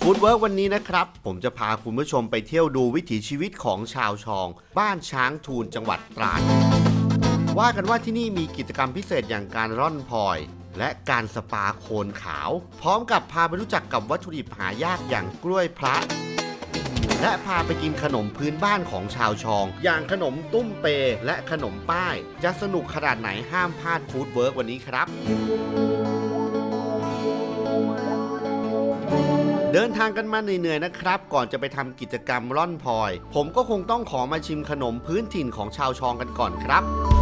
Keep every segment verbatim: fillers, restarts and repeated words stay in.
ฟู้ดเวิร์กวันนี้นะครับผมจะพาคุณผู้ชมไปเที่ยวดูวิถีชีวิตของชาวชองบ้านช้างทูลจังหวัดตราดว่ากันว่าที่นี่มีกิจกรรมพิเศษอย่างการร่อนพลอยและการสปาโคลนขาวพร้อมกับพาไปรู้จักกับวัตถุดิบหายากอย่างกล้วยพระและพาไปกินขนมพื้นบ้านของชาวชองอย่างขนมตุ้มเปและขนมป้ายจะสนุกขนาดไหนห้ามพลาดฟู้ดเวิร์กวันนี้ครับเดินทางกันมาเหนื่อยๆนะครับก่อนจะไปทำกิจกรรมร่อนพลอยผมก็คงต้องขอมาชิมขนมพื้นถิ่นของชาวชองกันก่อนครับ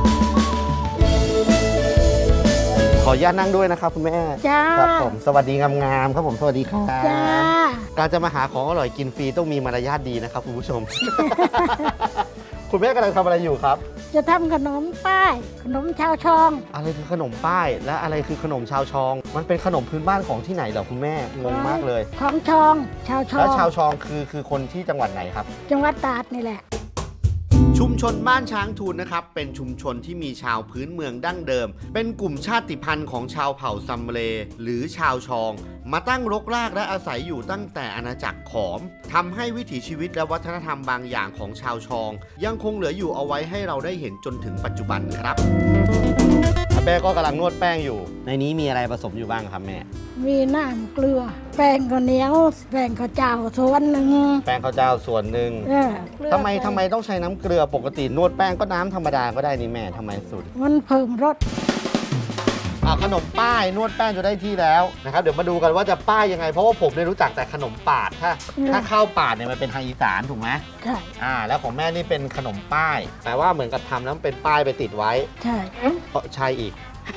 ขออนุญาตนั่งด้วยนะครับคุณแม่จ้าครับผมสวัสดีงามๆครับผมสวัสดีครับจ้าการจะมาหาของอร่อยกินฟรีต้องมีมารยาทดีนะครับคุณผู้ชม คุณแม่กำลังทำอะไรอยู่ครับจะทำขนมป้ายขนมชาวชองอะไรคือขนมป้ายและอะไรคือขนมชาวชองมันเป็นขนมพื้นบ้านของที่ไหนเหรอคุณแม่งงมากเลยของชองชาวชองแล้วชาวชองคือคือคนที่จังหวัดไหนครับจังหวัดตราดนี่แหละชุมชนบ้านช้างทูลนะครับเป็นชุมชนที่มีชาวพื้นเมืองดั้งเดิมเป็นกลุ่มชาติพันธุ์ของชาวเผ่าซัมเลหรือชาวชองมาตั้งรกรากและอาศัยอยู่ตั้งแต่อาณาจักรขอมทำให้วิถีชีวิตและวัฒนธรรมบางอย่างของชาวชองยังคงเหลืออยู่เอาไว้ให้เราได้เห็นจนถึงปัจจุบันครับแม่ก็กำลังนวดแป้งอยู่ในนี้มีอะไรผสมอยู่บ้างครับแม่มีน้ำเกลือแป้งข้าวเหนียวแป้งข้าวเจ้าส่วนหนึ่งแป้งข้าวเจ้าส่วนหนึ่งทำไมทำไมต้องใช้น้ำเกลือปกตินวดแป้งก็น้ำธรรมดาก็ได้นี่แม่ทำไมสุดมันเพิ่มรสขนมป้ายนวดแป้งจะได้ที่แล้วนะครับเดี๋ยวมาดูกันว่าจะป้ายยังไงเพราะว่าผมได้รู้จักแต่ขนมปาดถ้าถ้าข้าวปาดเนี่ยมันเป็นทางอีสานถูกไหมใช่อ่าแล้วของแม่นี่เป็นขนมป้ายแต่ว่าเหมือนกับทำแล้วเป็นป้ายไปติดไว้ใช่เพราะใช่อีก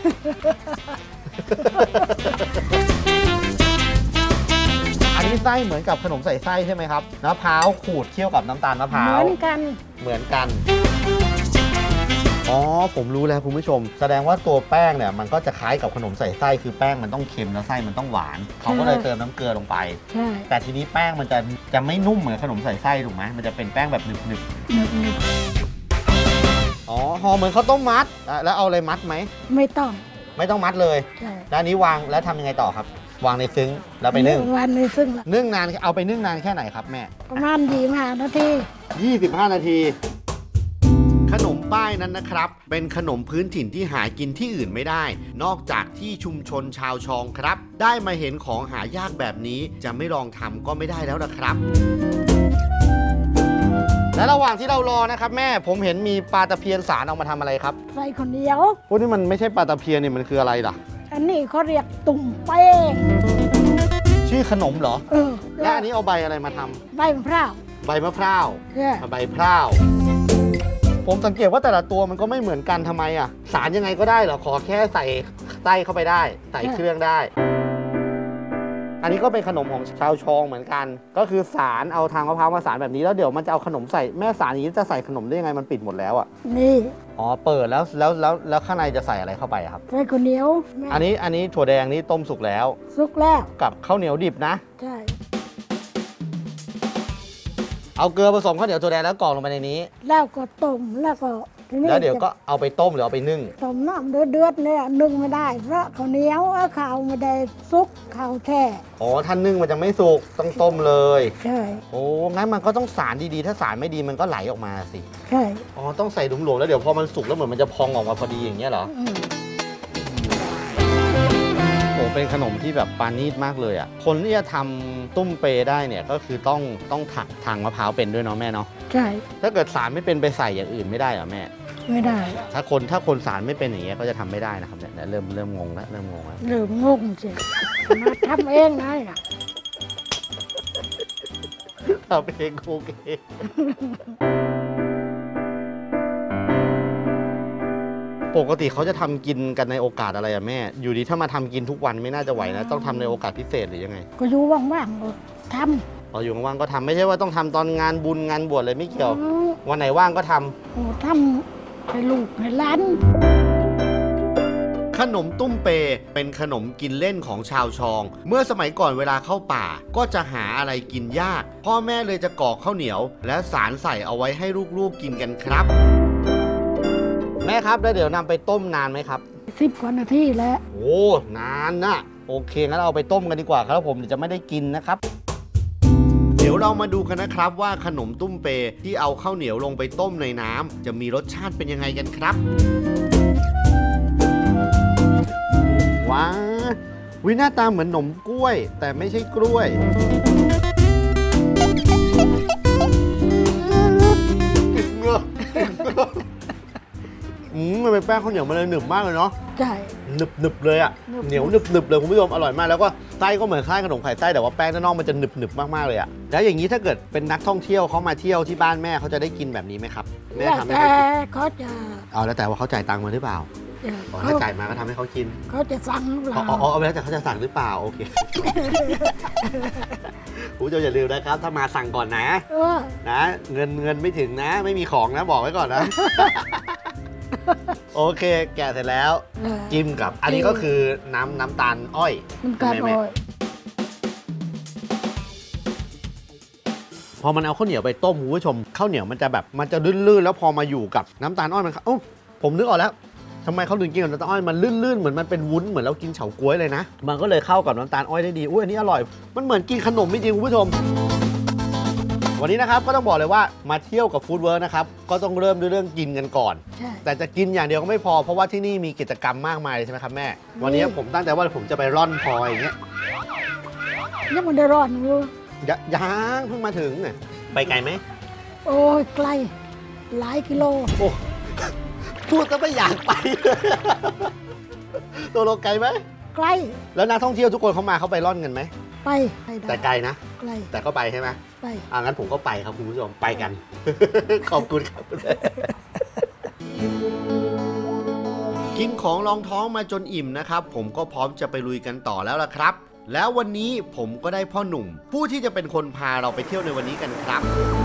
อันนี้ไส้เหมือนกับขนมใส่ไส้ใช่ไหมครับมะพร้าวขูดเคี่ยวกับน้ำตาลมะพร้าวเหมือนกันเหมือนกันอ๋อผมรู้แล้วคุณผู้ชมแสดงว่าตัวแป้งเนี่ยมันก็จะคล้ายกับขนมใส่ไส้คือแป้งมันต้องเค็มแล้วไส้มันต้องหวานเขาก็เลยเติมน้ำเกลือลงไปใช่แต่ทีนี้แป้งมันจะจะไม่นุ่มเหมือนขนมใส่ไส้ถูกไหมมันจะเป็นแป้งแบบหนึบหนึบอ๋อห่อเหมือนข้าวต้มมัดแล้วเอาอะไรมัดไหมไม่ต้องไม่ต้องมัดเลยใช่แล้วนี้วางแล้วทำยังไงต่อครับวางในซึ้งแล้วไปนึ่งวางในซึ้งนึ่งนานเอาไปนึ่งนานแค่ไหนครับแม่ประมาณยี่สิบห้านาทียี่สิบห้านาทีขนมป้ายนั้นนะครับเป็นขนมพื้นถิ่นที่หากินที่อื่นไม่ได้นอกจากที่ชุมชนชาวชองครับได้มาเห็นของหายากแบบนี้จะไม่ลองทำก็ไม่ได้แล้วนะครับและระหว่างที่เรารอนะครับแม่ผมเห็นมีปลาตะเพียนสารเอามาทำอะไรครับใส่คนเดียวพวกนี้มันไม่ใช่ปลาตะเพียนนี่มันคืออะไรล่ะอันนี้เขาเรียกตุ่มเป้ชื่อขนมเหรอเออและอันนี้เอาใบอะไรมาทำใบมะพร้าวใบมะพร้าวใบพร้าวผมสังเกตว่าแต่ละตัวมันก็ไม่เหมือนกันทำไมอ่ะสารยังไงก็ได้เหรอขอแค่ใส่ไส้เข้าไปได้ใส่เครื่องได้อันนี้ก็เป็นขนมของชาวชองเหมือนกันก็คือสารเอาทางมะพร้าวมาสารแบบนี้แล้วเดี๋ยวมันจะเอาขนมใส่แม่สารนี้จะใส่ขนมได้ยังไงมันปิดหมดแล้วอ่ะนี่อ๋อเปิดแล้วแล้วแล้วแล้วข้างในจะใส่อะไรเข้าไปครับใส่ข้าวเหนียวอันนี้อันนี้ถั่วแดงนี่ต้มสุกแล้วสุกแล้วกับข้าวเหนียวดิบนะใช่เอาเกลือผสมข้าวเหนียวถั่วแดงแล้วกรอกลงไปในนี้แล้วก็ต้มแล้วก็แล้วเดี๋ยวก็เอาไปต้มหรือเอาไปนึ่งต้มน้ำเดือดๆเนี่ยนึ่งไม่ได้เพราะข้าวเหนียวข้าวไม่ได้ซุกข้าวแช่อ๋อถ้านึ่งมันจะไม่สุกต้องต้มเลยใช่โอ้งั้นมันก็ต้องสารดีๆถ้าสารไม่ดีมันก็ไหลออกมาสิใช่อ๋อต้องใส่หลวมๆแล้วเดี๋ยวพอมันสุกแล้วเหมือนมันจะพองออกมาพอดีอย่างเงี้ยเหรอโอ้เป็นขนมที่แบบปานีตมากเลยอ่ะคนที่จะทำตุ้มเปได้เนี่ยก็คือต้องต้องถักทางมะพร้าวเป็นด้วยเนาะแม่เนาะใช่ถ้าเกิดสารไม่เป็นไปใส่อย่างอื่นไม่ได้เหรอแม่ไม่ได้ถ้าคนถ้าคนสารไม่เป็นอย่างเงี้ยก็จะทำไม่ได้นะครับเนี่ยเริ่มเริ่มงงแล้วเริ่มงงแล้วเริ่มงงสิมาทำเองนะทำเองโอเคปกติเขาจะทำกินกันในโอกาสอะไรอะแม่อยู่ดีถ้ามาทำกินทุกวันไม่น่าจะไหวนะต้องทำในโอกาสพิเศษหรือยังไงก็อยู่ว่างๆทำพออยู่ว่างๆก็ทำไม่ใช่ว่าต้องทำตอนงานบุญงานบวชเลยไม่เกี่ยววันไหนว่างก็ทำโอ้ทำให้ลูกให้หลานขนมตุ้มเปเป็นขนมกินเล่นของชาวชองเมื่อสมัยก่อนเวลาเข้าป่าก็จะหาอะไรกินยากพ่อแม่เลยจะกรอกข้าวเหนียวและสารใส่เอาไว้ให้ลูกๆกินกันครับแม่ครับแล้วเดี๋ยวนำไปต้มนานไหมครับสิบกว่านาทีแล้วโอ้นานนะโอเคงั้นเราเอาไปต้มกันดีกว่าครับผมเดี๋ยวจะไม่ได้กินนะครับเรามาดูกันนะครับว่าขนมตุ้มเปที่เอาข้าวเหนียวลงไปต้มในน้ำจะมีรสชาติเป็นยังไงกันครับว้าววิหน้าตาเหมือนขนมกล้วยแต่ไม่ใช่กล้วยอืมมันเป็นแป้งข้าวเหนียวมันเลยหนึบมากเลยเนาะใช่หนึบหนึบเลยอ่ะเหนียวหนึบหนึบเลยคุณผู้ชมอร่อยมากแล้วก็ไส้ก็เหมือนคล้ายขนมไข่ไส้แต่ว่าแป้งด้านนอกมันจะหนึบหนึบมากๆเลยอ่ะแล้วอย่างนี้ถ้าเกิดเป็นนักท่องเที่ยวเขามาเที่ยวที่บ้านแม่เขาจะได้กินแบบนี้ไหมครับแม่ทำให้เขากินเขาจะเอาแล้วแต่ว่าเขาจ่ายตังค์มาหรือเปล่าถ้าจ่ายมาก็ทำให้เขากินเขาจะสั่งหรือเปล่าอ๋ออ๋อแล้วแต่เขาจะสั่งหรือเปล่าโอเคคุณผู้ชมอย่าลืมนะครับถ้ามาสั่งก่อนนะนะเงินเงินไม่ถึงนะไม่มีของนะบอกไว้ก่อนนะโอเคแกะเสร็จแล้วจิ้มกับอันนี้ก็คือน้ำน้ำตาลอ้อยน้ำตาลอ้อยพอมันเอาข้าวเหนียวไปต้มคุณผู้ชมข้าวเหนียวมันจะแบบมันจะลื่นๆแล้วพอมาอยู่กับน้ำตาลอ้อยมันโอ้ผมนึกออกแล้วทำไมเขาถึงกินกับน้ำตาลอ้อยมันลื่นๆเหมือนมันเป็นวุ้นเหมือนเรากินเฉาก๊วยเลยนะมันก็เลยเข้ากับน้ำตาลอ้อยได้ดีอุ้ยอันนี้อร่อยมันเหมือนกินขนมจริงๆคุณผู้ชมวันนี้นะครับก็ต้องบอกเลยว่ามาเที่ยวกับฟู้ดเวิร์คนะครับก็ต้องเริ่มด้วยเรื่องกินกันก่อนแต่จะกินอย่างเดียวก็ไม่พอเพราะว่าที่นี่มีกิจกรรมมากมายใช่ไหมครับแม่วันนี้ผมตั้งใจว่าผมจะไปร่อนพลอยอย่างเงี้ยยังไม่ได้ร่อนอยู่ยังเพิ่งมาถึงเนี่ยไปไกลไหมโอ้ยไกลหลายกิโลโอ้พูดก็ไม่อยากไปตัวโลไกลไหมไกลแล้วนักท่องเที่ยวทุกคนเขามาเขาไปร่อนกันไหมไปแต่ไกลนะไกลแต่ก็ไปใช่ไหมไปอ่างั้นผมก็ไปครับคุณผู้ชมไปกันขอบคุณครับกินของรองท้องมาจนอิ่มนะครับผมก็พร้อมจะไปลุยกันต่อแล้วล่ะครับแล้ววันนี้ผมก็ได้พ่อหนุ่มผู้ที่จะเป็นคนพาเราไปเที่ยวในวันนี้กันครับ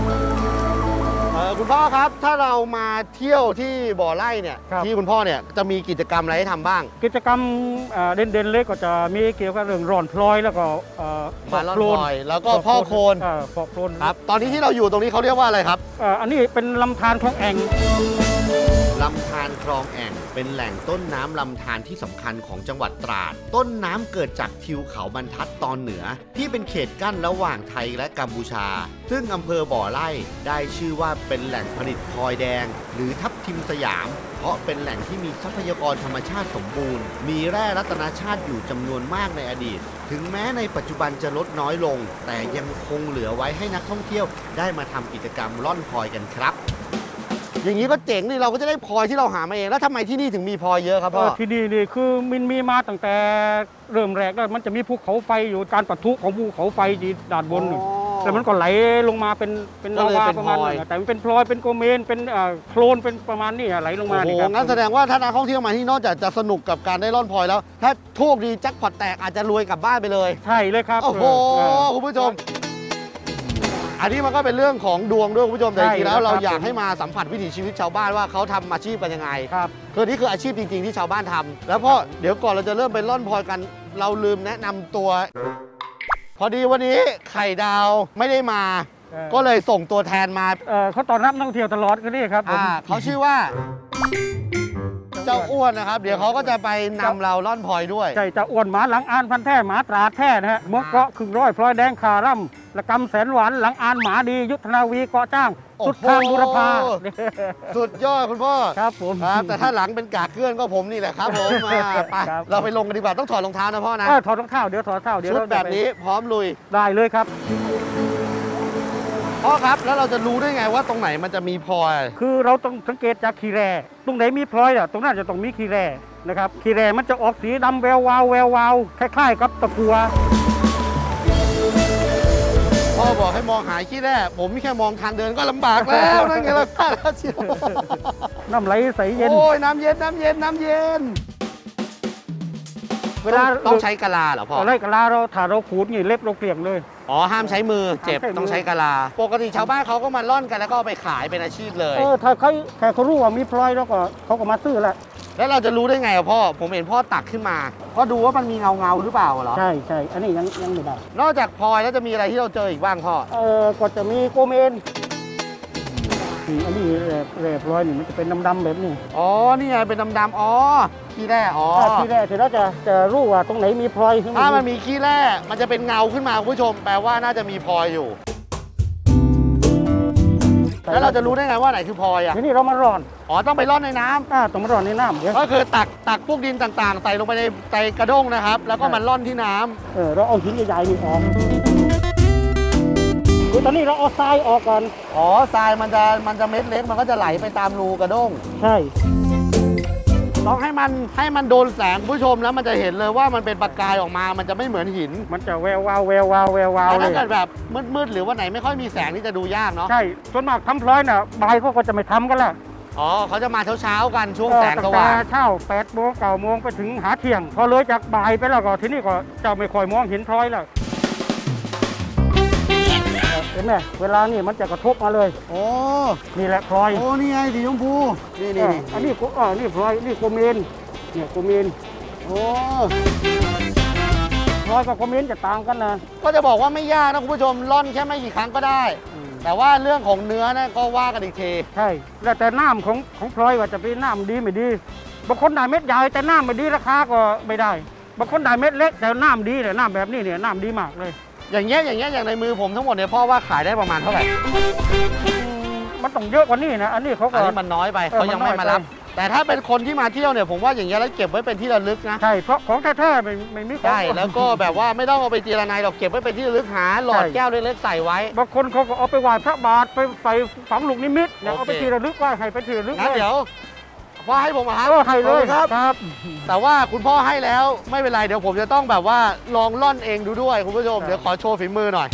คุณพ่อครับถ้าเรามาเที่ยวที่บ่อไร่เนี่ยที่คุณพ่อเนี่ยจะมีกิจกรรมอะไรให้ทำบ้างกิจกรรมเด่นเด่นเล็กก็จะมีเกี่ยวกับเรื่องร่อนพลอยแล้วก็มาร่อนพลอยแล้วก็พ่อโคลนพ่อโคลนครับตอนนี้ที่เราอยู่ตรงนี้เขาเรียกว่าอะไรครับอันนี้เป็นลำธารคลองแอ่งลำธารคลองแอ่งเป็นแหล่งต้นน้ำลำธารที่สำคัญของจังหวัดตราดต้นน้ำเกิดจากทิวเขาบรรทัดตอนเหนือที่เป็นเขตกั้นระหว่างไทยและกัมพูชาซึ่งอำเภอบ่อไร่ได้ชื่อว่าเป็นแหล่งผลิตพลอยแดงหรือทับทิมสยามเพราะเป็นแหล่งที่มีทรัพยากรธรรมชาติสมบูรณ์มีแร่รัตนชาติอยู่จำนวนมากในอดีตถึงแม้ในปัจจุบันจะลดน้อยลงแต่ยังคงเหลือไว้ให้นักท่องเที่ยวได้มาทำกิจกรรมร่อนพลอยกันครับอย่างนี้ก็เจ๋งนี่เราก็จะได้พลอยที่เราหามาเองแล้วทำไมที่นี่ถึงมีพลอยเยอะครับพ่อที่นี่นี่คือมันมีมาตั้งแต่เริ่มแรกแล้วมันจะมีภูเขาไฟอยู่การปะทุของภูเขาไฟที่ด้านบนแล้วมันก็ไหลลงมาเป็นเป็นลาวาประมาณนี้แต่มันเป็นพลอยเป็นโกเมนเป็นโคลนเป็นประมาณนี้ไหลลงมาโอ้โหงั้นแสดงว่าถ้านักท่องเที่ยวมาที่นอกจากจะสนุกกับการได้ร่อนพลอยแล้วถ้าโชคดีแจ็คพอตแตกอาจจะรวยกลับบ้านไปเลยใช่เลยครับโอ้โหคุณผู้ชมอันนี้มันก็เป็นเรื่องของดวงด้วยคุณผู้ชมแต่จริงๆแล้วเราอยากให้มาสัมผัสวิถีชีวิตชาวบ้านว่าเขาทำอาชีพกันยังไงครับคือนี่คืออาชีพจริงๆที่ชาวบ้านทำแล้วพ่อเดี๋ยวก่อนเราจะเริ่มไปร่อนพลอยกันเราลืมแนะนำตัวพอดีวันนี้ไข่ดาวไม่ได้มาก็เลยส่งตัวแทนมาเขาต้อนรับนักท่องเที่ยวตลอดก็นี่ครับเขาชื่อว่าเจ้าอ้วนนะครับเดี๋ยวเขาก็จะไปนำเราล่อนพลอยด้วยใช่เจ้าอ้วนหมาหลังอ่านพันแท้หมาตราแท้นะฮะเมืองเกาะคึงร้อยพลอยแดงคาร่ำละกำแสนหวานหลังอ่านหมาดียุทธนาวีเกาะจ้างสุดทางบุรพาสุดยอดคุณพ่อครับผมครับแต่ถ้าหลังเป็นกากเกลื่อนก็ผมนี่แหละครับผมมาไปเราไปลงกันดีกว่าต้องถอดรองเท้านะพ่อนะถอดรองเท้าเดี๋ยวถอดรองเท้าเดี๋ยวชุดแบบนี้พร้อมลุยได้เลยครับพ่อครับแล้วเราจะรู้ได้ไงว่าตรงไหนมันจะมีพลอยคือเราต้องสังเกตจากขี้แร่ตรงไหนมีพลอยอ่ะตรงนั้นจะต้องมีขี้แร่นะครับขี้แร่มันจะออกสีดำแวววาวแวววาวคล้ายๆกับตะกัวพ่อบอกให้มองหายขี้แร่ผมไม่แค่มองทางเดินก็ลำบากแล้วนั่นไงล่ะเชียวน้ำไหลใสเย็นโอ้ยน้ำเย็นน้ำเย็นน้ำเย็นเวลาต้องใช้กะลาเหรอพ่อใช้กะลาเราถ้าเราขูดนี่เล็บเราเกลี่ยงเลยอ๋อห้ามใช้มือเจ็บต้องใช้กะลาปกติชาวบ้านเขาก็มาล่อนกันแล้วก็ไปขายเป็นอาชีพเลยเออถ้าเขาแค่เขารู้ว่ามีพลอยแล้วก็เขาก็มาซื้อแหละแล้วเราจะรู้ได้ไงอ่ะพ่อผมเห็นพ่อตักขึ้นมาก็ดูว่ามันมีเงาเงาหรือเปล่าเหรอใช่ใช่อันนี้ยังยังไม่ได้นอกจากพลอยแล้วจะมีอะไรที่เราเจออีกบ้างพ่อเออก็จะมีโกเมนอันนี้แร่พลอยนี่มันจะเป็นดำๆแบบนี้อ๋อนี่ไงเป็นดำๆอ๋อขี้แร่อ๋อขี้แร่เสร็จแล้วจะจะรู้ว่าตรงไหนมีพลอยถ้ามันมีขี้แร่มันจะเป็นเงาขึ้นมาคุณผู้ชมแปลว่าน่าจะมีพลอยอยู่แล้วเราจะรู้ได้ไงว่าไหนคือพลอยอ่ะทีนี้เรามาร่อนอ๋อต้องไปร่อนในน้ำอ่าต้องมาร่อนในน้ำเดี๋ยวก็คือตักตักพวกดินต่างๆใส่ลงไปในใส่กระด้งนะครับ แล้วก็มันร่อนที่น้ำเออเราเอาหินใหญ่ๆนี่ออกคือตอนนี้เราเอาทรายออกก่อนอ๋อทรายมันจะมันจะเม็ดเล็กมันก็จะไหลไปตามรูกระด้งใช่ต้องให้มันให้มันโดนแสงผู้ชมแล้วมันจะเห็นเลยว่ามันเป็นประกายออกมามันจะไม่เหมือนหินมันจะแวววาวแวววาวแวววาวแต่เลถ้าย เกิดแบบมืดๆหรือว่าไหนไม่ค่อยมีแสงนี่จะดูยากเนาะใช่ส่วนมากทำพลอยน่ะบ่ายเขาก็จะไม่ทำกันละอ๋อเขาจะมาเช้าๆกันช่วงแสงสว่างตั้แต่เช้าแปดโมงเก้าโมงไปถึงหาเที่ยง พอเลยจากบ่ายไปแล้วก็ทีนี้ก็เจ้าไม่ค่อยมองเห็นพลอยแล้วเห็นไหมเวลานี่มันจะกระทบมาเลยโอ้นี่แหละพลอยโอ้นี่ไงสีชมพูนี่นี่นี่อันนี้กูอ๋อนี่พลอยนี่โกเมนเนี่ยโกเมนโอ้พลอยกับโกเมนจะต่างกันนะก็จะบอกว่าไม่ยากนะคุณผู้ชมร่อนแค่ไม่กี่ครั้งก็ได้ แต่ว่าเรื่องของเนื้อนะก็ว่ากันอีกทีใช่แล้วแต่น้ำของของพลอยว่าจะเป็นน้ำดีไม่ดีบางคนได้เม็ดใหญ่แต่น้ำไม่ดีราคาก็ไม่ได้บางคนได้เม็ดเล็กแต่น้ำดีเนี่ยน้ำแบบนี้เนี่ยน้ำดีมากเลยอย่างเงี้ยอย่างเงี้ยอย่างในมือผมทั้งหมดเนี่ยพ่อว่าขายได้ประมาณเท่าไหร่มันต้องเยอะกว่านี้นะอันนี้เขาก็อันนี้มันน้อยไปเออเขายังไม่มันน้อยมารับไปแต่ถ้าเป็นคนที่มาเที่ยวเนี่ยผมว่าอย่างเงี้ยแล้วเก็บไว้เป็นที่ระลึกนะใช่เพราะของแท้ๆไม่ไม่มีของใช่แล้วก็แบบว่าไม่ต้องเอาไปจีรนัยหรอกเก็บไว้เป็นที่ระลึกหาหลอดใช่แก้วเล็กๆใส่ไว้บางคนเขาก็เอาไปไหว้พระบาทไปใส่ฝังลูกนิมิตเนี่ยโอเคเอาไปทีระลึกไว่าให้ไปทีระลึกงั้นเลยเดี๋ยวพ่อให้ผมเหรอครับเออให้เลยขอบคุณครับครับแต่ว่าคุณพ่อให้แล้วไม่เป็นไรเดี๋ยวผมจะต้องแบบว่าลองล่อนเองดูด้วยคุณผู้ชมเดี๋ยวขอโชว์ฝีมือหน่อย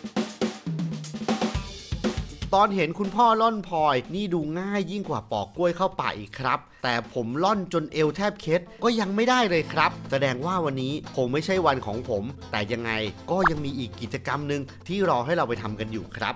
ตอนเห็นคุณพ่อล่อนพลอยนี่ดูง่ายยิ่งกว่าปอกกล้วยเข้าป่าอีกครับแต่ผมล่อนจนเอวแทบเคล็ดก็ยังไม่ได้เลยครับแสดงว่าวันนี้คงไม่ใช่วันของผม แต่ยังไงก็ยังมีอีกกิจกรรมหนึ่งที่รอให้เราไปทำกันอยู่ครับ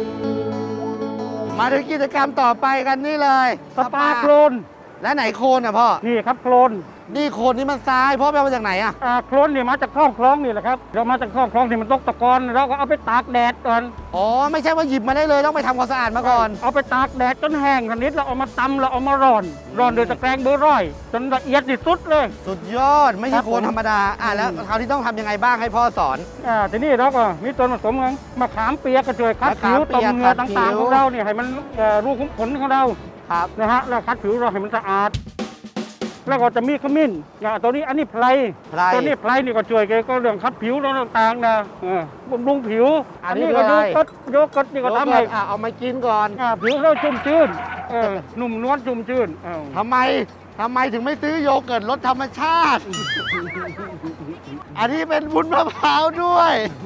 มาถึงกิจกรรมต่อไปกันนี่เลยสปาโคลนและไหนโคลนอ่ะพ่อนี่ครับโคลนนี่โคลนนี่มันทรายพ่อไปเอามาจากไหนอ่ะอ่าโคลนนี่มาจากคลองคลองนี่แหละครับเรามาจากคลองคลองที่มันตกตะกอนเราก็เอาไปตากแดดก่อนอ๋อไม่ใช่ว่าหยิบมาได้เลยต้องไปทำความสะอาดมาก่อนเอาไปตากแดดจนแห้งชนิดเราเอามาตำเราเอามาร่อนร่อนโดยตะแกรงเบอร์ร้อยจนละเอียดที่สุดเลยสุดยอดไม่ใช่โคลนธรรมดาอ่ะแล้วคราวที่ต้องทำยังไงบ้างให้พ่อสอนอ่าทีนี้เราก็มีส่วนผสมของมะขามเปียกกระเจยคัดผิวมะขามเปีตรงยกเหงือขัดผิวต่างๆของเราเนี่ยให้มันเอ่อรูขุมขนของเราครับนะฮะแล้วคัดผิวเราให้มันสะอาด แล้วก็จะมีขมิ้นอย่างตัวนี้อันนี้ไพรไพรตัวนี้ไพรนี่ก็ช่วยแกก็เรื่องคัดผิวเราต่างๆนะเออบำรุงผิวอันนี้ก็คือโยอะไรเกิร์ตโยเกิร์ตนี่ก็ทำให้อ่ะเอามากินก่อนอ่าผิวเราชุ่มชื่นเออหนุ่มนวลชุ่มชื่นเอ้าทำไมทำไมถึงไม่ซื้อโยเกิร์ตรสธรรมชาติ อันนี้เป็นวุ้นมะพร้าวด้วย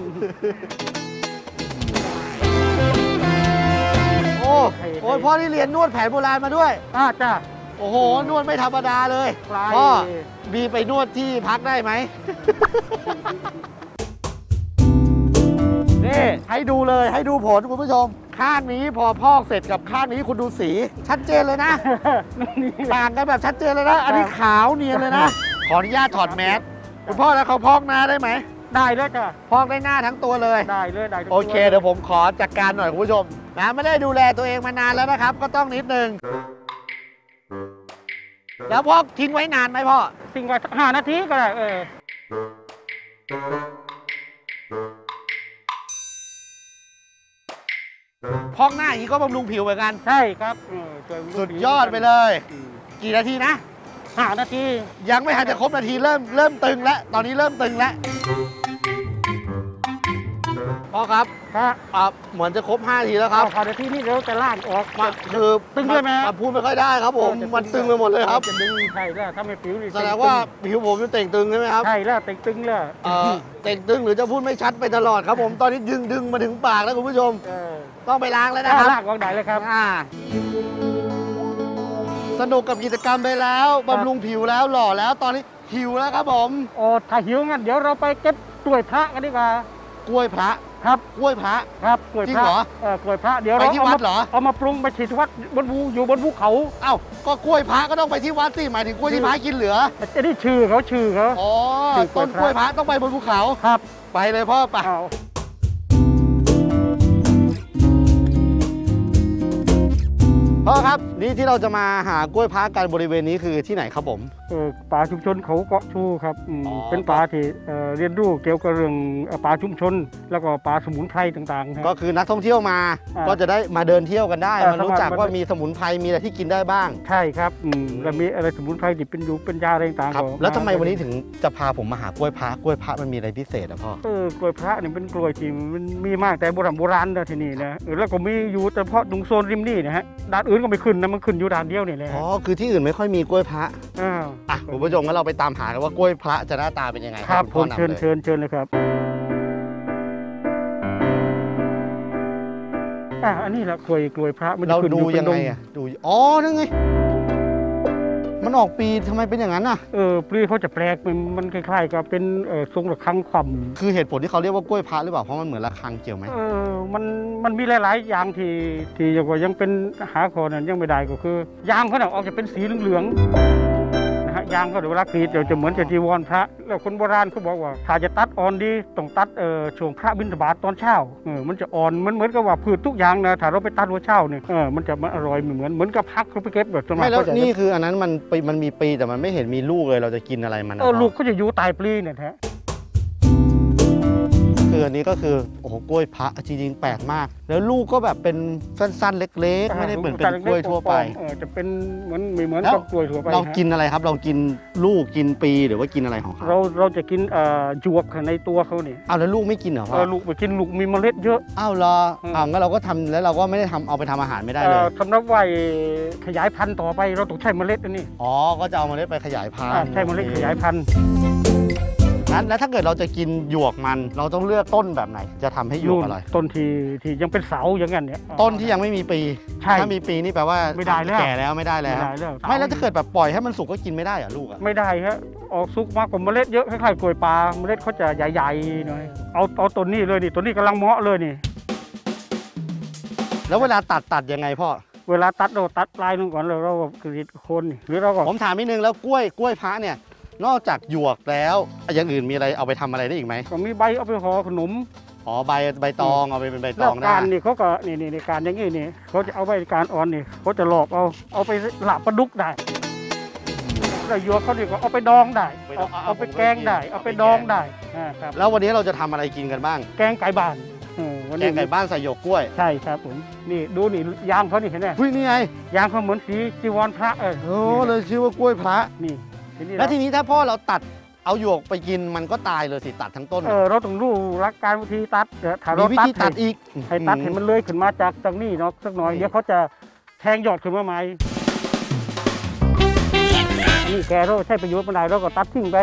โอ้โอ้ยพ่อที่เรียนนวดแผนโบราณมาด้วยอ่าจ้าโอ้โห นวดไม่ธรรมดาเลยปลายพ่อบีไปนวดที่พักได้ไหม นี่ให้ดูเลยให้ดูผลคุณผู้ชม ข้างนี้พอพอกเสร็จกับข้างนี้คุณดูสี ชัดเจนเลยนะนี่ต่างกันแบบชัดเจนเลยนะ อันนี้ขาวเนียนเลยนะ ขออนุญาตถอดแมสคุณพ่อแล้วเขาพอกหน้าได้ไหมได้เลยจ้ะพอกได้หน้าทั้งตัวเลยได้เลยได้ทุกโอเคตัวเดี๋ยวผมขอจัดการหน่อยคุณผู้ชมนะไม่ได้ดูแลตัวเองมานานแล้วนะครับ ก็ต้องนิดนึง แล้วพอกทิ้งไว้นานไหมพ่อทิ้งไว้ห้านาทีก็ได้เออพอกหน้าอย่างนี้ก็บำรุงผิวเหมือนกันใช่ครับเออช่วยบำรุงสุดผิวยอดไปเลยอืมกี่นาทีนะห้านาทียังไม่ทันจะครบนาทีเริ่มเริ่มตึงแล้ว ตอนนี้เริ่มตึงแล้วพ่อครับครับอ่ะเหมือนจะครบห้านาทีแล้วครับห้านาทีนี่เราจะล่างออกมาคือตึงด้วยไหมนพูดไม่ค่อยได้ครับผมมันตึงไปหมดเลยครับจะดึงใช่แล้วถ้าไม่ผิวนี่แสดงว่าผิวผมจะเต่งตึงใช่ไหมครับใช่แล้วตึงตึงแล้วเอ่อเต่งตึงหรือจะพูดไม่ชัดไปตลอดครับผมตอนนี้ดึงดึงมาถึงปากแล้วคุณผู้ชมเออต้องไปล้างแล้วนะครับล่างออกได้เลยครับอ่าสนุกกับกิจกรรมไปแล้วบำรุงผิวแล้วหล่อแล้วตอนนี้หิวแล้วครับผมโอ้ถ้าหิวงั้นเดี๋ยวเราไปเก็บกล้วยพระกันดีกว่ากล้วยพระครับกล้วยพระครับกล้วยจริงพระเหรอเออกล้วยพระเดี๋ยวไปเราที่เอาวัมาดเหรอเอามาปรุงไปฉีดที่วัดบนภูอยู่บนภูเขาเอ้าก็กล้วยพระก็ต้องไปที่วัดสิหมายถึงกล้วยที่พระกินเหลือจะได้ชื่อเขาชื่อเขาอ๋อชื่อกล้ต้วยนพระกล้วยพระต้องไปบนภูเขาครับไปเลยพ่อไปเอาพ่อครับนี่ที่เราจะมาหากล้วยพระกันบริเวณนี้คือที่ไหนครับผมบออป่าชุมชนเขาเกาะชูครับเป็นป่าที่เรียนรู้เกี่ยวกับเรื่องป่าชุมชนแล้วก็ป่าสมุนไพรต่างๆก็คือนักท่องเที่ยวมาก็จะได้มาเดินเที่ยวกันได้มารู้จักว่ามีสมุนไพรมีอะไรที่กินได้บ้างใช่ครับแล้วมีอะไรสมุนไพรที่เป็นอยู่เป็นยาอะไรต่างๆแล้วทำไมวันนี้ถึงจะพาผมมาหากล้วยพระกล้วยพระมันมีอะไรพิเศษอ่ะพ่อเออกล้วยพระนี่เป็นกล้วยที่มันมีมากแต่โบราณโบราณนะที่นี่นะแล้วก็มีอยู่เฉพาะตรงโซนริมนี่นะฮะด้านอื่นก็ไม่ขึ้นนะมันขึ้นอยู่ด้านเดียวนี่แหละอ๋อคือที่อื่นไม่ค่อยมีกล้วยพระอ่ะคุณผู้ชมงั้นเราไปตามหากันว่ากล้วยพระจะหน้าตาเป็นยังไงครับผมเชิญเชิญเชิญเลยครับอ่ะอันนี้แหละกล้วยกล้วยพระมันเราดูยังไงอ่ะดูอ๋อนั่นไงมันออกปีทำไมเป็นอย่างนั้นอ่ะเออปลีเขาจะแปลกมันมันคล้ายๆกับเป็นเออทรงระฆังขวัญคือเหตุผลที่เขาเรียกว่ากล้วยพระหรือเปล่าเพราะมันเหมือนระฆังเกี่ยวไหมเออมันมันมีหลายๆอย่างที่ที่ยังก็ยังเป็นหาคอนั้นยังไม่ได้ก็คือยางเขาเนี่ยออกจะเป็นสีเหลืองนะฮะยางเขาเดี๋ยวเวลากรีดเดี๋ยวจะเหมือนจะจีวรพระแล้วคนโบราณเขาบอกว่าถ้าจะตัดอ่อนดีต้องตัดเออช่วงพระบิณฑบาตตอนเช้าเออมันจะอ่อนมันเหมือนกับว่าพืชทุกอย่างนะถ้าเราไปตัดหัวเช้าเนี่ยเออมันจะมันอร่อยเหมือนเหมือนกับพักเขาไปเก็บแบบไม่แล้วนี่คืออันนั้นมันมันมีปีแต่มันไม่เห็นมีลูกเลยเราจะกินอะไรมันเออลูกเขาจะอยู่ตายปลีเนี่ยแท้คืออันนี้ก็คือโอ้โหกล้วยพระจริงๆแปลกมากแล้วลูกก็แบบเป็นสั้นๆเล็กๆไม่ได้เหมือนเป็นกล้วยทั่วไปเออจะเป็นเหมือนไม่เหมือนกับกล้วยทั่วไปเรากินอะไรครับเรากินลูกกินปีหรือว่ากินอะไรของเขาเราเราจะกินเอ่อหยวกในตัวเขาเนี่ยอ้าวแล้วลูกไม่กินเหรอพ่อลูกไปกินลูกมีเมล็ดเยอะอ้าวเหรออ้าวงั้นเราก็ทำแล้วเราก็ไม่ได้ทำเอาไปทำอาหารไม่ได้เลยสำหรับไว้ขยายพันธุ์ต่อไปเราต้องใช้เมล็ดอันนี้อ๋อก็จะเอาเมล็ดไปขยายพันธุ์ใช่เมล็ดขยายพันธุ์นั้นแล้วถ้าเกิดเราจะกินหยวกมันเราต้องเลือกต้นแบบไหนจะทำให้หยวกอร่อยต้นที่ที่ยังเป็นเสาอย่างนั้นเนี่ยต้นที่ยังไม่มีปีถ้ามีปีนี่แปลว่าไม่ได้แล้วแก่แล้วไม่ได้แล้วไม่แล้วถ้าเกิดแบบปล่อยให้มันสุกก็กินไม่ได้เหรอลูกอ่ะไม่ได้ฮะออกสุกมากกว่าเมล็ดเยอะคล้ายๆกล้วยปลาเมล็ดเขาจะใหญ่ๆหน่อยเอาเอาต้นนี้เลยนี่ต้นนี้กำลังเหมาะเลยนี่แล้วเวลาตัดตัดยังไงพ่อเวลาตัดเราตัดปลายลงก่อนแล้วเรากรีดโคนหรือเราก็ผมถามนิดนึงแล้วกล้วยกล้วยพระเนี่ยนอกจากหยวกแล้วอย่างอื่นมีอะไรเอาไปทำอะไรได้อีกไหมก็มีใบเอาไปห่อขนมอ๋อใบใบตองเอาไปเป็นใบตองได้การนี่เขาก็นี่นี่ในการอย่างนี้นี่เขาจะเอาใบการอ่อนนี่เขาจะหลอกเอาเอาไปหลับปลาดุกได้แล้วหยวกเขาเนี่ยก็เอาไปดองได้เอาไปแกงได้เอาไปดองได้ครับแล้ววันนี้เราจะทำอะไรกินกันบ้างแกงไก่บ้านแกงไก่บ้านใส่หยวกกล้วยใช่ครับผมนี่ดูนี่ยางเขานี่เห็นไหมอุ้ยนี่ไงยางเขาเหมือนสีจีวรพระเออโอ้เลยชื่อว่ากล้วยพระนี่แล้วทีนี้ถ้าพ่อเราตัดเอาหยวกไปกินมันก็ตายเลยสิตัดทั้งต้นเออเราต้องรู้หลักการวิธีตัดถ้าเราวิธีตัดอีกให้ตัดเห็นมันเลื้อยขึ้นมาจากตรงนี้เนาะสักหน่อยเดี๋ยวเขาจะแทงยอดขึ้นมาใหม่นี่แกเราใช้ประโยชน์มาได้เราก็ตัดทิ้งไป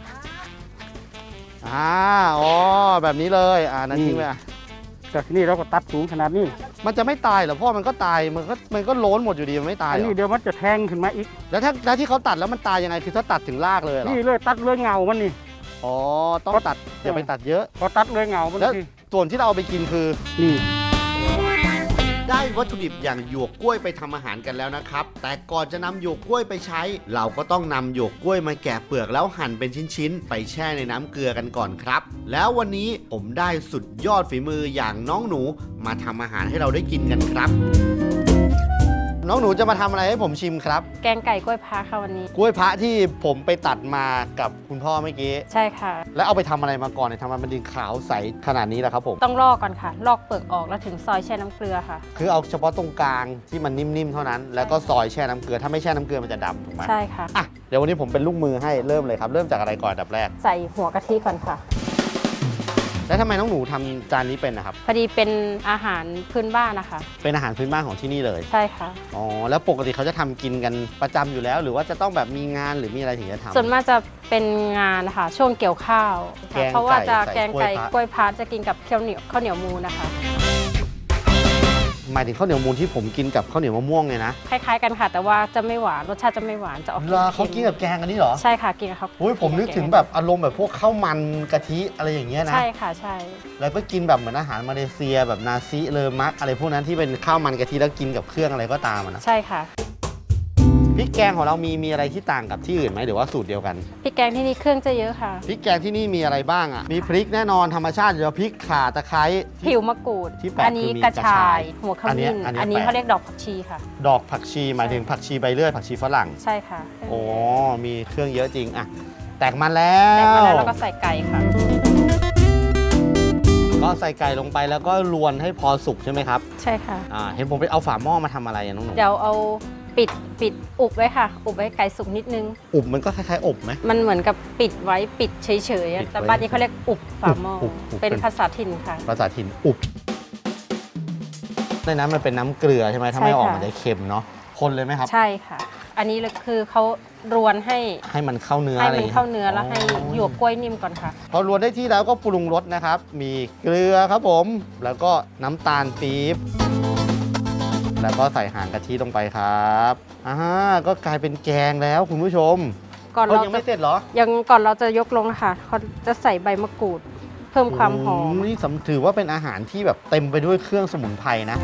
อ่าอ๋อแบบนี้เลยอ่านั่นทิ้งไปอ่ะแต่ที่นี่เราก็ตัดสูงขนาดนี้มันจะไม่ตายเหรอพ่อมันก็ตายมันก็มันก็โล้นหมดอยู่ดีมันไม่ตายอันนี้เดี๋ยวมันจะแทงขึ้นมาอีกแล้วถ้าแล้วที่เขาตัดแล้วมันตายยังไงคือถ้าตัดถึงรากเลยเหรอนี่เลยตัดเลยเงามันนี่อ๋อต้องตัดอย่าไปตัดเยอะพอตัดเลยเงามันแล้วส่วนที่เราเอาไปกินคือนี่ได้วัตถุดิบอย่างหยวกกล้วยไปทำอาหารกันแล้วนะครับแต่ก่อนจะนำหยวกกล้วยไปใช้เราก็ต้องนำหยวกกล้วยมาแกะเปลือกแล้วหั่นเป็นชิ้นๆไปแช่ในน้ำเกลือกันก่อนครับแล้ววันนี้ผมได้สุดยอดฝีมืออย่างน้องหนูมาทำอาหารให้เราได้กินกันครับน้องหนูจะมาทำอะไรให้ผมชิมครับแกงไก่กล้วยพระค่ะวันนี้กล้วยพระที่ผมไปตัดมากับคุณพ่อเมื่อกี้ใช่ค่ะแล้วเอาไปทำอะไรมาก่อนเนี่ยทำไมมันดึงขาวใสขนาดนี้ล่ะครับผมต้องลอกก่อนค่ะลอกเปลือกออกแล้วถึงซอยแช่น้ำเกลือค่ะคือเอาเฉพาะตรงกลางที่มันนิ่มๆเท่านั้นแล้วก็ซอยแช่น้ำเกลือถ้าไม่แช่น้ำเกลือมันจะดำถูกไหมใช่ค่ะอ่ะเดี๋ยววันนี้ผมเป็นลูกมือให้เริ่มเลยครับเริ่มจากอะไรก่อนอันดับแรกใส่หัวกะทิก่อนค่ะแล้วทำไมน้องหนูทำจานนี้เป็นนะครับพอดีเป็นอาหารพื้นบ้านนะคะเป็นอาหารพื้นบ้านของที่นี่เลยใช่ค่ะอ๋อแล้วปกติเขาจะทำกินกันประจำอยู่แล้วหรือว่าจะต้องแบบมีงานหรือมีอะไรถึงจะทำส่วนมากจะเป็นงานนะคะช่วงเกี่ยวข้าวเพราะว่าจะแกงไก่กล้วยพาจะกินกับข้าวเหนียวข้าวเหนียวมูนนะคะหมายถึงข้าวเหนียวมูนที่ผมกินกับข้าวเหนียวมะม่วงเลยนะคล้ายๆกันค่ะแต่ว่าจะไม่หวานรสชาติจะไม่หวานจะออกเวลาเขากินกับแกงอันนี้เหรอใช่ค่ะกินกับเขาอุ้ยผมนึกถึงแบบอารมณ์แบบพวกข้าวมันกะทิอะไรอย่างเงี้ยนะใช่ค่ะใช่แล้วก็กินแบบเหมือนอาหารมาเลเซียแบบนาซิเลอมักอะไรพวกนั้นที่เป็นข้าวมันกะทิแล้วกินกับเครื่องอะไรก็ตามนะใช่ค่ะพริกแกงของเรามีมีอะไรที่ต่างกับที่อื่นไหมหรือว่าสูตรเดียวกันพริกแกงที่นี่เครื่องจะเยอะค่ะพริกแกงที่นี่มีอะไรบ้างอ่ะมีพริกแน่นอนธรรมชาติเดี๋ยวพริกข่าตะไคร้ผิวมะกรูดที่แปลกอันนี้กระชายหัวขมิ้นอันนี้อันนี้เขาเรียกดอกผักชีค่ะดอกผักชีหมายถึงผักชีใบเลื่อยผักชีฝรั่งใช่ค่ะโอ้มีเครื่องเยอะจริงอ่ะแตกมันแล้วแตกมันแล้วแล้วก็ใส่ไก่ค่ะก็ใส่ไก่ลงไปแล้วก็รวนให้พอสุกใช่ไหมครับใช่ค่ะอ่าเห็นผมไปเอาฝาหม้อมาทำอะไรน้องหนูเดี๋ยวเอาปิดปิดอุบไว้ค่ะอุบไว้ไก่สุกนิดนึงอุบมันก็คล้ายๆอบไหมมันเหมือนกับปิดไว้ปิดเฉยๆแต่บ้านนี้เขาเรียกอุบฝาหม้อเป็นภาษาถิ่นค่ะภาษาถิ่นอุบในน้ำมันเป็นน้ำเกลือใช่ไหมถ้าไม่ออกมันจะเค็มเนาะคนเลยไหมครับใช่ค่ะอันนี้คือเขารวนให้ให้มันเข้าเนื้อให้มันเข้าเนื้อแล้วให้หยวกกล้วยนิ่มก่อนค่ะพอรวนได้ที่แล้วก็ปรุงรสนะครับมีเกลือครับผมแล้วก็น้ำตาลปี๊บแล้วก็ใส่หางกะทิลงไปครับอ่าก็กลายเป็นแกงแล้วคุณผู้ชมก่อนเรายังไม่เสร็จเหรอยังก่อนเราจะยกลงค่ะเขาจะใส่ใบมะกรูดเพิ่มความหอมนี่ถือว่าเป็นอาหารที่แบบเต็มไปด้วยเครื่องสมุนไพรนะ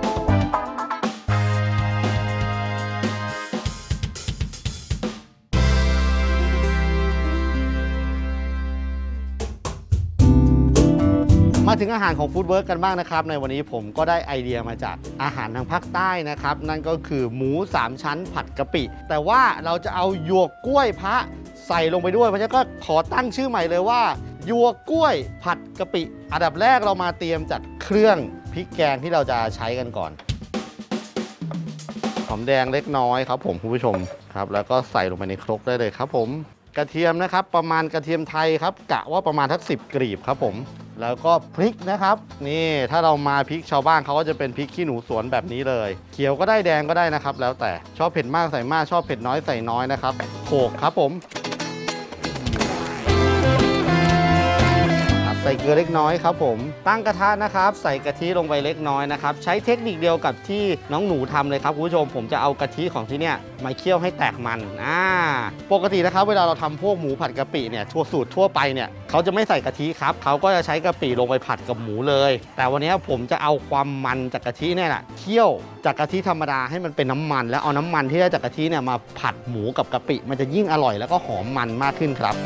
มาถึงอาหารของฟู้ดเวิร์กกันบ้างนะครับในวันนี้ผมก็ได้ไอเดียมาจากอาหารทางภาคใต้นะครับนั่นก็คือหมูสามชั้นผัดกะปิแต่ว่าเราจะเอาหยวกกล้วยพระใส่ลงไปด้วยเพราะฉะนั้นก็ขอตั้งชื่อใหม่เลยว่าหยวกกล้วยผัดกะปิอันดับแรกเรามาเตรียมจากเครื่องพริกแกงที่เราจะใช้กันก่อนหอมแดงเล็กน้อยครับผมคุณผู้ชมครับแล้วก็ใส่ลงไปในครกได้เลยครับผมกระเทียมนะครับประมาณกระเทียมไทยครับกะว่าประมาณทักสิบกลีบครับผมแล้วก็พริกนะครับนี่ถ้าเรามาพริกชาวบ้านเขาก็จะเป็นพริกขี้หนูสวนแบบนี้เลยเขียวก็ได้แดงก็ได้นะครับแล้วแต่ชอบเผ็ดมากใส่มากชอบเผ็ดน้อยใส่น้อยนะครับโขลกครับผมใส่เกลือเล็กน้อยครับผมตั้งกระทะนะครับใส่กะทิลงไปเล็กน้อยนะครับใช้เทคนิคเดียวกับที่น้องหนูทำเลยครับคุณผู้ชมผมจะเอากะทิของที่เนี่ยมาเคี่ยวให้แตกมันอ่าปกตินะครับเวลาเราทำพวกหมูผัดกะปิเนี่ยทั่วสูตรทั่วไปเนี่ยเขาจะไม่ใส่กะทิครับเขาก็จะใช้กะปิลงไปผัดกับหมูเลยแต่วันนี้ผมจะเอาความมันจากกะทิเนี่ยแหละเคี่ยวจากกะทิธรรมดาให้มันเป็นน้ำมันแล้วเอาน้ำมันที่ได้จากกะทิเนี่ยมาผัดหมูกับกะปิมันจะยิ่งอร่อยแล้วก็หอมมันมากขึ้นครับ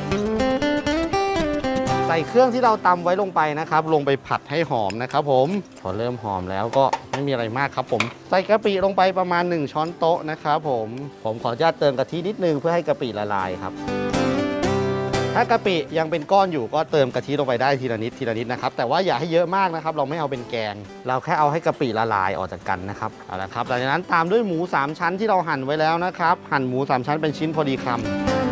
ใส่เครื่องที่เราตำไว้ลงไปนะครับลงไปผัดให้หอมนะครับผมพอเริ่มหอมแล้วก็ไม่มีอะไรมากครับผมใส่กะปิลงไปประมาณหนึ่งช้อนโต๊ะนะครับผมผมขออนุญาตเติมกะทินิดนึงเพื่อให้กะปิละลายครับถ้ากะปิยังเป็นก้อนอยู่ก็เติมกะทิลงไปได้ทีละนิดทีละนิดนะครับแต่ว่าอย่าให้เยอะมากนะครับเราไม่เอาเป็นแกงเราแค่เอาให้กะปิละลายออกจากกันนะครับเอาละครับหลังจากนั้นตามด้วยหมูสามชั้นที่เราหั่นไว้แล้วนะครับหั่นหมูสามชั้นเป็นชิ้นพอดีคำ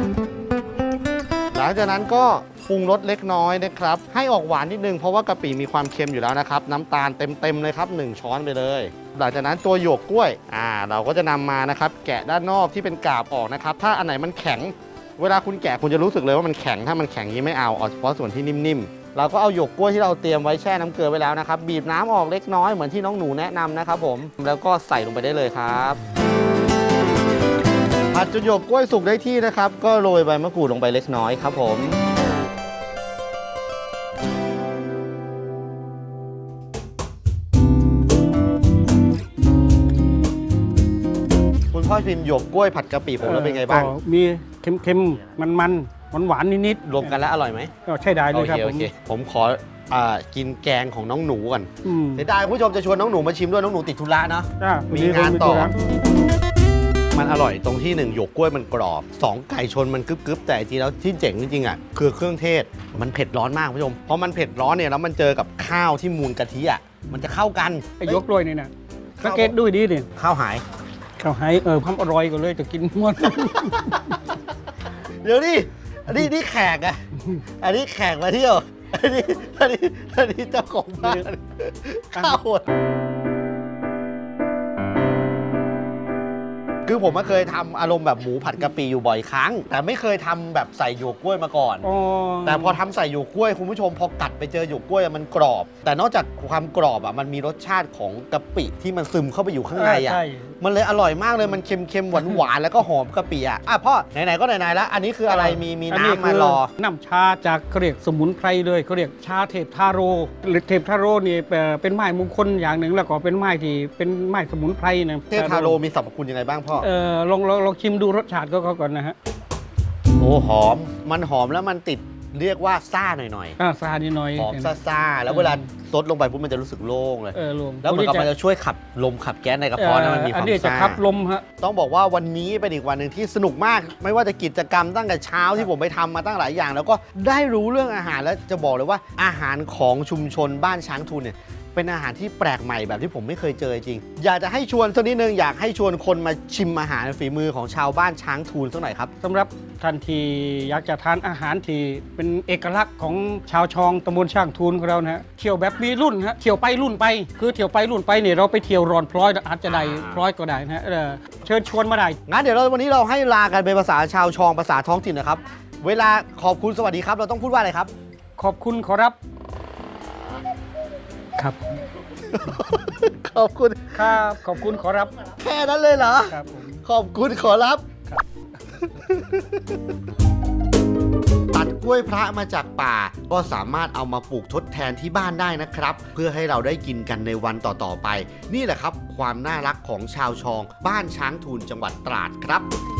หลังจากนั้นก็ปรุงรสเล็กน้อยนะครับให้ออกหวานนิดนึงเพราะว่ากะปิมีความเค็มอยู่แล้วนะครับน้ำตาลเต็มๆเลยครับหนึ่งช้อนไปเลยหลังจากนั้นตัวหยวกกล้วยอ่าเราก็จะนำมานะครับแกะด้านนอกที่เป็นกาบออกนะครับถ้าอันไหนมันแข็งเวลาคุณแกะคุณจะรู้สึกเลยว่ามันแข็งถ้ามันแข็งนี้ไม่เอาเอาเฉพาะส่วนที่นิ่มๆเราก็เอาหยวกกล้วยที่เราเตรียมไว้แช่น้ำเกลือไว้แล้วนะครับบีบน้ำออกเล็กน้อยเหมือนที่น้องหนูแนะนำนะครับผมแล้วก็ใส่ลงไปได้เลยครับผัดจนหยวกกล้วยสุกได้ที่นะครับก็โรยใบมะกรูดลงไปเล็กน้อยครับผมพ่อพิมพ์หยวกกล้วยผัดกะปิผมแล้วเป็นไงบ้างมีเค็มๆมันๆหวานๆนิดๆรวมกันแล้วอร่อยไหมก็ใช่ได้เลยครับผมผมขอกินแกงของน้องหนูก่อนเดี๋ยวได้คุณผู้ชมจะชวนน้องหนูมาชิมด้วยน้องหนูติดธุระเนาะมีงานต่อมันอร่อยตรงที่หนึ่งหยวกกล้วยมันกรอบสองไก่ชนมันกรึบๆแต่จริงแล้วที่เจ๋งจริงๆอ่ะคือเครื่องเทศมันเผ็ดร้อนมากคุณผู้ชมเพราะมันเผ็ดร้อนเนี่ยแล้วมันเจอกับข้าวที่มูนกะทิอ่ะมันจะเข้ากันไอ้หยวกกล้วยนี่นะสังเกตดูดีดิข้าวหายเขาให้เออความอร่อยก็เลยจะกินหมดเดี๋ยวนี่อันนี้นี่แขกอะอันนี้แขกมาเที่ยวอันนี้อันนี้อันนี้เจ้าของบ้านข้าวหมดคือผมก็เคยทำอารมณ์แบบหมูผัดกะปิอยู่บ่อยครั้งแต่ไม่เคยทำแบบใส่หยวกกล้วยมาก่อนแต่พอทำใส่หยวกกล้วยคุณผู้ชมพอกัดไปเจอหยวกกล้วยมันกรอบแต่นอกจากความกรอบอ่ะมันมีรสชาติของกะปิที่มันซึมเข้าไปอยู่ข้างในอ่ะมันเลยอร่อยมากเลยมันเค็มๆหวานๆแล้วก็หอมกะปิอ่ะอ่ะพ่อไหนๆก็ไหนๆแล้วอันนี้คืออะไรมีมีน้ำมารอน้ำชาจากเขาเรียกสมุนไพรเลยเขาเรียกชาเทพทาโร่หรือเทพทาโร่นี่เป็นไม้มงคลอย่างหนึ่งแล้วก็เป็นไม้ที่เป็นไม้สมุนไพรนะเทพทาโร่มีสรรพคุณยังไงบ้างพ่อเออลองลองลองชิมดูรสชาติก็ก่อนนะฮะโอ้หอมมันหอมแล้วมันติดเรียกว่าซ่าหน่อยๆอ่าซ่านิดหน่อยหอมซ่าๆแล้วเวลาซดลงไปปุ๊บมันจะรู้สึกโล่งเลยเออโล่งแล้วเหมือนกับมันจะช่วยขับลมขับแก๊สในกระเพาะนะมันมีความซ่าอันนี้จะขับลมฮะต้องบอกว่าวันนี้เป็นอีกวันหนึ่งที่สนุกมากไม่ว่าจะกิจกรรมตั้งแต่เช้าที่ผมไปทำมาตั้งหลายอย่างแล้วก็ได้รู้เรื่องอาหารแล้วจะบอกเลยว่าอาหารของชุมชนบ้านช้างทูนเนี่ยเป็นอาหารที่แปลกใหม่แบบที่ผมไม่เคยเจอจริงอยากจะให้ชวนสักนิดนึงอยากให้ชวนคนมาชิมอาหารฝีมือของชาวบ้านช้างทูนสักหน่อยครับสำหรับท่านที่อยากจะทานอาหารที่เป็นเอกลักษณ์ของชาวชองตำบลช้างทูนของเรานะฮะเที่ยวแบบมีรุ่นฮะเที่ยวไปรุ่นไปคือเที่ยวไปรุ่นไปเนี่ยเราไปเที่ยวรอนพลอยอาจจะได้พลอยก็ได้นะฮะเชิญชวนมาได้งั้นเดี๋ยวเราวันนี้เราให้ลากันเป็นภาษาชาวชองภาษาท้องถิ่นนะครับเวลาขอบคุณสวัสดีครับเราต้องพูดว่าอะไรครับขอบคุณขอรับครับขอบคุณครับขอบคุณขอรับแค่นั้นเลยเหรอครับผมขอบคุณขอรับตัดกล้วยพระมาจากป่าก็สามารถเอามาปลูกทดแทนที่บ้านได้นะครับเพื่อให้เราได้กินกันในวันต่อๆไปนี่แหละครับความน่ารักของชาวชองบ้านช้างทูนจังหวัดตราดครับ